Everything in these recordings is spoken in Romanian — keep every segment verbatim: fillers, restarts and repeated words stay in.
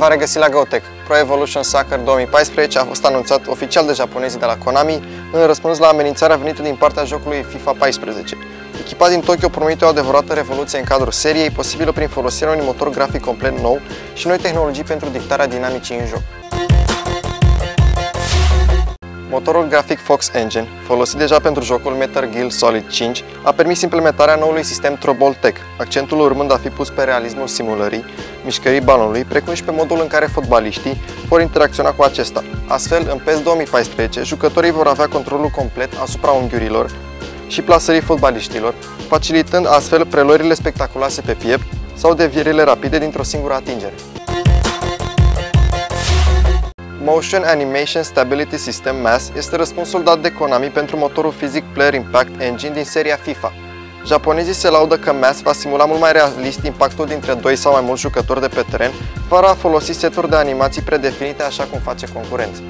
va regăsi la GoTech. Pro Evolution Soccer două mii paisprezece a fost anunțat oficial de japonezii de la Konami în răspuns la amenințarea venită din partea jocului FIFA paisprezece. Echipa din Tokyo promite o adevărată revoluție în cadrul seriei, posibilă prin folosirea unui motor grafic complet nou și noi tehnologii pentru dictarea dinamicii în joc. Motorul grafic Fox Engine, folosit deja pentru jocul Metal Gear Solid cinci, a permis implementarea noului sistem Troboltech, accentul urmând a fi pus pe realismul simulării, mișcării balonului, precum și pe modul în care fotbaliștii vor interacționa cu acesta. Astfel, în PES două mii paisprezece, jucătorii vor avea controlul complet asupra unghiurilor și plasării fotbaliștilor, facilitând astfel preluările spectaculoase pe piept sau devierile rapide dintr-o singură atingere. Motion Animation Stability System M A S este răspunsul dat de Konami pentru motorul fizic Player Impact Engine din seria FIFA. Japonezii se laudă că M A S va simula mult mai realist impactul dintre doi sau mai mulți jucători de pe teren, fără a folosi seturi de animații predefinite așa cum face concurența.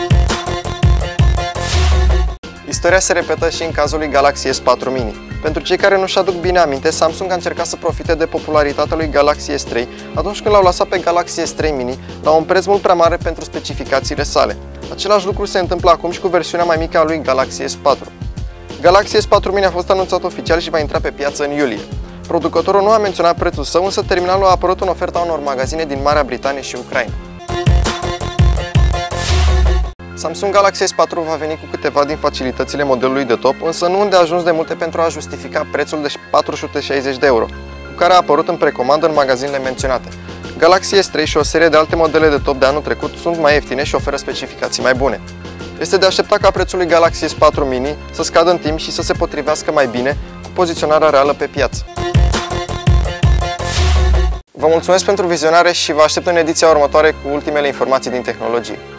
Istoria se repetă și în cazul lui Galaxy S patru Mini. Pentru cei care nu-și aduc bine aminte, Samsung a încercat să profite de popularitatea lui Galaxy S trei atunci când l-au lăsat pe Galaxy S trei Mini la un preț mult prea mare pentru specificațiile sale. Același lucru se întâmplă acum și cu versiunea mai mică a lui Galaxy S patru. Galaxy S patru Mini a fost anunțat oficial și va intra pe piață în iulie. Producătorul nu a menționat prețul său, însă terminalul a apărut în oferta unor magazine din Marea Britanie și Ucraina. Samsung Galaxy S patru va veni cu câteva din facilitățile modelului de top, însă nu unde a ajuns de multe pentru a justifica prețul de patru sute șaizeci de euro, cu care a apărut în precomandă în magazinele menționate. Galaxy S trei și o serie de alte modele de top de anul trecut sunt mai ieftine și oferă specificații mai bune. Este de așteptat ca prețul lui Galaxy S patru Mini să scadă în timp și să se potrivească mai bine cu poziționarea reală pe piață. Vă mulțumesc pentru vizionare și vă aștept în ediția următoare cu ultimele informații din tehnologie.